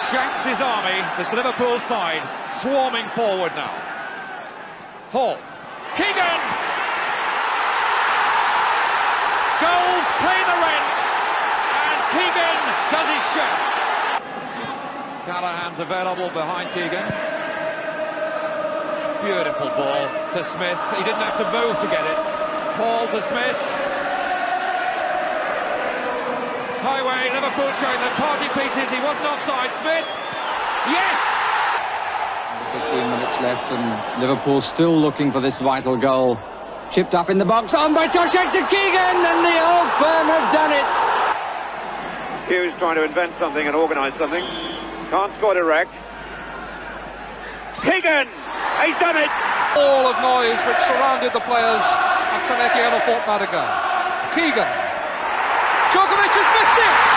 shanks his army. This Liverpool side swarming forward now. Hall. Keegan! Goals pay the rent, and Keegan does his share. Callahan's available behind Keegan. Beautiful ball to Smith. He didn't have to move to get it. Hall to Smith. Highway, Liverpool showing them party pieces. He wasn't offside. Smith. Yes! 15 minutes left and Liverpool still looking for this vital goal. Chipped up in the box, on by Toshek to Keegan, and the old firm have done it. Hughes trying to invent something and organise something. Can't score direct. Keegan! He's done it! All of noise which surrounded the players at San Etienne a fortnight ago. Keegan. Djokovic has missed it!